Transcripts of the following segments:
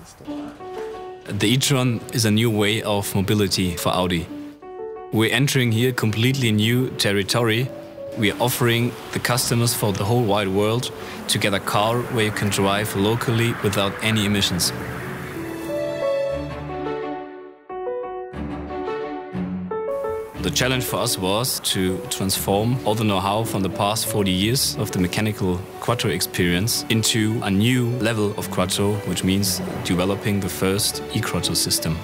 The e-tron is a new way of mobility for Audi. We're entering here completely new territory. We are offering the customers for the whole wide world to get a car where you can drive locally without any emissions. The challenge for us was to transform all the know-how from the past 40 years of the mechanical quattro experience into a new level of quattro, which means developing the first e-quattro system.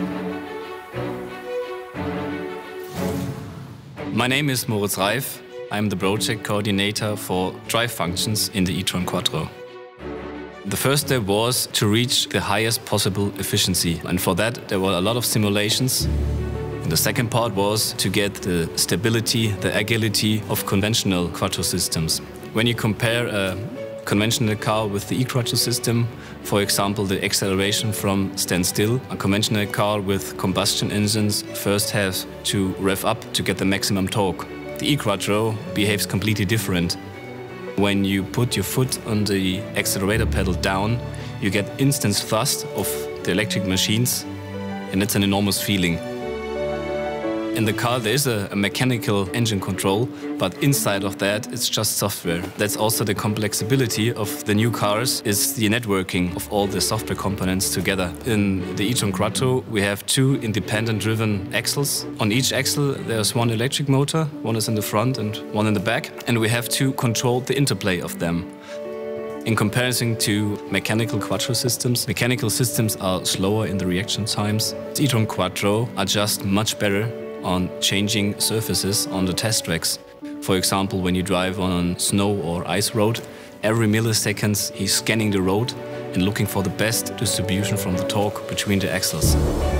My name is Moritz Reiff. I'm the project coordinator for drive functions in the e-tron Quattro. The first step was to reach the highest possible efficiency, and for that there were a lot of simulations. The second part was to get the stability, the agility of conventional quattro systems. When you compare a conventional car with the e-quattro system, for example, the acceleration from standstill, a conventional car with combustion engines first has to rev up to get the maximum torque. The e-quattro behaves completely different. When you put your foot on the accelerator pedal down, you get instant thrust of the electric machines, and it's an enormous feeling. In the car there is a mechanical engine control, but inside of that it's just software. That's also the complexity of the new cars, is the networking of all the software components together. In the e-tron Quattro we have two independent driven axles. On each axle there's one electric motor, one is in the front and one in the back, and we have to control the interplay of them. In comparison to mechanical quattro systems, mechanical systems are slower in the reaction times. The e-tron Quattro are just much better on changing surfaces on the test tracks. For example, when you drive on a snow or ice road, every millisecond he's scanning the road and looking for the best distribution from the torque between the axles.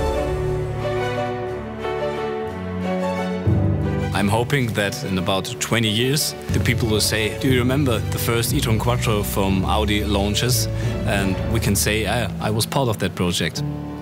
I'm hoping that in about 20 years the people will say, do you remember the first e-tron Quattro from Audi launches? And we can say, I was part of that project.